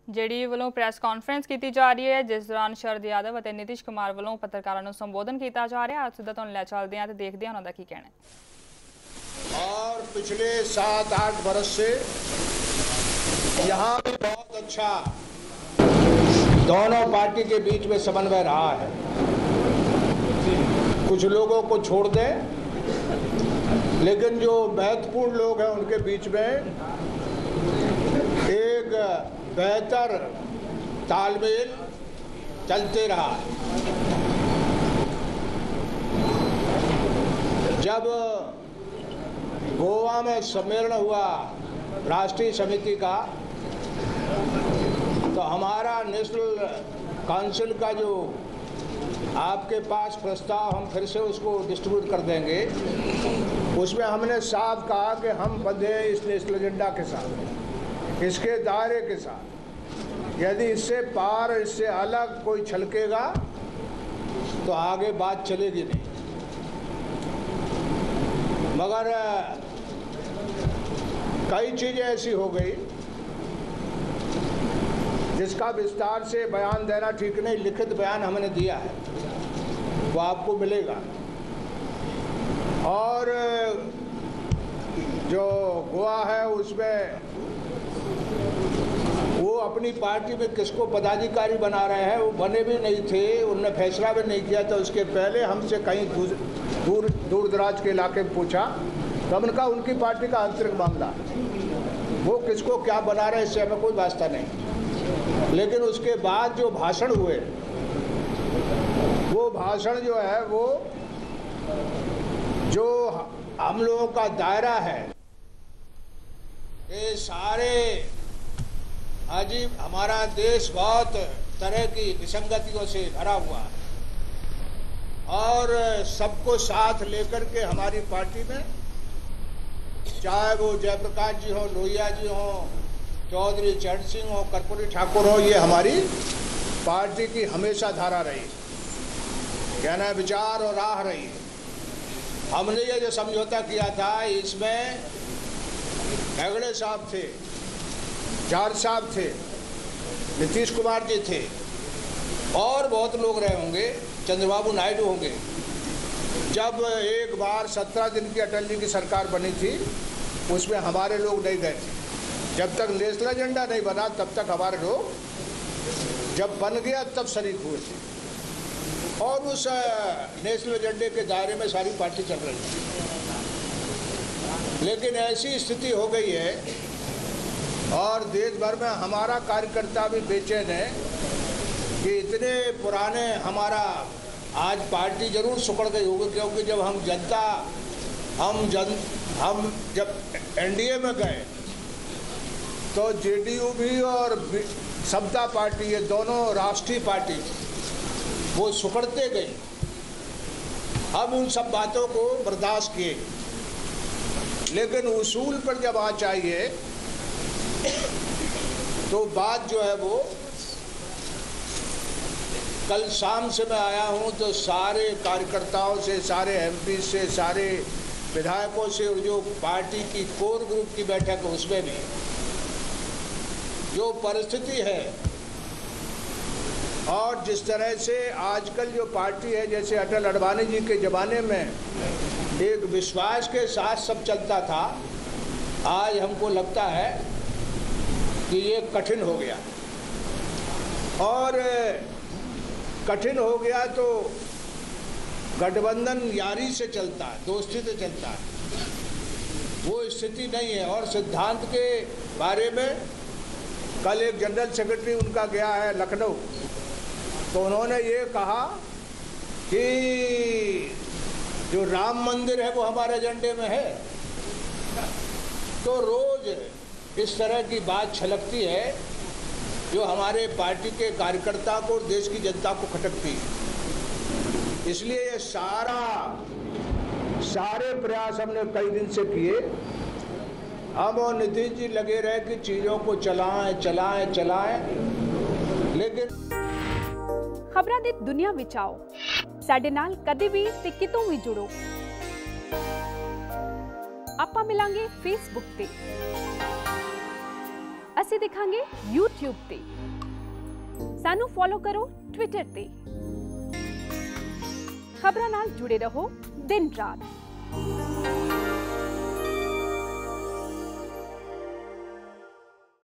JDU वालों press conference की जा रही है, जिस दौरान शरद यादव और नीतीश कुमार वालों पत्रकारों को संबोधन किया जा रहा है। आज सीधा तुहानूं लै चलदे हां ते देखदे हां उन्हां दा की कहना है। और पिछले 7-8 बरस से यहाँ भी बहुत अच्छा दोनों पार्टी के बीच में समन्वय रहा है। कुछ लोगों को छोड़ दें, लेकिन जो महत्वपूर्ण लोग हैं उनके बीच में एक बेहतर तालमेल चलते रहा। जब गोवा में सम्मेलन हुआ राष्ट्रीय समिति का, तो हमारा नेशनल काउंसिल का जो आपके पास प्रस्ताव, हम फिर से उसको डिस्ट्रीब्यूट कर देंगे। उसमें हमने साफ कहा कि हम बंधे हैं इस नेशनल एजेंडा के साथ, इसके दायरे के साथ। यदि इससे पार, इससे अलग कोई छलकेगा तो आगे बात चलेगी नहीं। मगर कई चीज़ें ऐसी हो गई जिसका विस्तार से बयान देना ठीक नहीं। लिखित बयान हमने दिया है, वो आपको मिलेगा। और जो गोवा है उसमें वो अपनी पार्टी में किसको पदाधिकारी बना रहे हैं, वो बने भी नहीं थे, उनने फैसला भी नहीं किया। तो उसके पहले हमसे कहीं दूर दराज के इलाके में पूछा, तो हमने कहा उनकी पार्टी का आंतरिक मामला, वो किसको क्या बना रहे इससे हमें कोई वास्ता नहीं। लेकिन उसके बाद जो भाषण हुए, वो भाषण जो है वो जो हम लोगों का दायरा है, ये सारे अजीब, हमारा देश बहुत तरह की विसंगतियों से भरा हुआ है और सबको साथ लेकर के हमारी पार्टी में, चाहे वो जयप्रकाश जी हो, लोहिया जी हो, चौधरी चरण सिंह हो, कर्पूरी ठाकुर हो, ये हमारी पार्टी की हमेशा धारा रही, कहना विचार और राह रही। हमने ये जो समझौता किया था, इसमें हेगड़े साहब थे, जॉर्ज साहब थे, नीतीश कुमार जी थे और बहुत लोग रहे होंगे, चंद्रबाबू नायडू होंगे। जब एक बार 17 दिन की अटल जी की सरकार बनी थी, उसमें हमारे लोग नहीं गए थे। जब तक नेशनल एजेंडा नहीं बना तब तक हमारे लोग, जब बन गया तब शरीक हुए थे और उस नेशनल एजेंडे के दायरे में सारी पार्टी चल रही थी। लेकिन ऐसी स्थिति हो गई है और देश भर में हमारा कार्यकर्ता भी बेचैन है कि इतने पुराने, हमारा आज पार्टी जरूर सुकड़ गई होगी, क्योंकि जब हम जब एनडीए में गए तो जेडीयू भी और समता पार्टी, ये दोनों राष्ट्रीय पार्टी वो सुकड़ते गई। हम उन सब बातों को बर्दाश्त किए, लेकिन उसूल पर जब आ चाहिए तो बात जो है वो, कल शाम से मैं आया हूं तो सारे कार्यकर्ताओं से, सारे एमपी से, सारे विधायकों से, और जो पार्टी की कोर ग्रुप की बैठक है उसमें भी जो परिस्थिति है और जिस तरह से आजकल जो पार्टी है, जैसे अटल अडवाणी जी के ज़माने में एक विश्वास के साथ सब चलता था, आज हमको लगता है कि ये कठिन हो गया। और कठिन हो गया तो गठबंधन यारी से चलता है, दोस्ती से चलता है, वो स्थिति नहीं है। और सिद्धांत के बारे में कल एक जनरल सेक्रेटरी उनका गया है लखनऊ, तो उन्होंने ये कहा कि जो राम मंदिर है वो हमारे एजेंडे में है। तो रोज इस तरह की बात छलकती है जो हमारे पार्टी के कार्यकर्ता को और देश की जनता को खटकती है। इसलिए ये सारे प्रयास हमने कई दिन से किए। हम और नीतीश जी लगे रहे कि चीज़ों को चलाएं, लेकिन खबरां दी दुनिया विच आओ, साडे नाल कदे भी ते कितों भी जुड़ो। आपां मिलांगे फेसबुक ते। ਅਸੀਂ ਦਿਖਾਂਗੇ YouTube ਤੇ। ਸਾਨੂੰ ਫੋਲੋ ਕਰੋ Twitter ਤੇ। ਖਬਰਾਂ ਨਾਲ ਜੁੜੇ ਰਹੋ ਦਿਨ ਰਾਤ।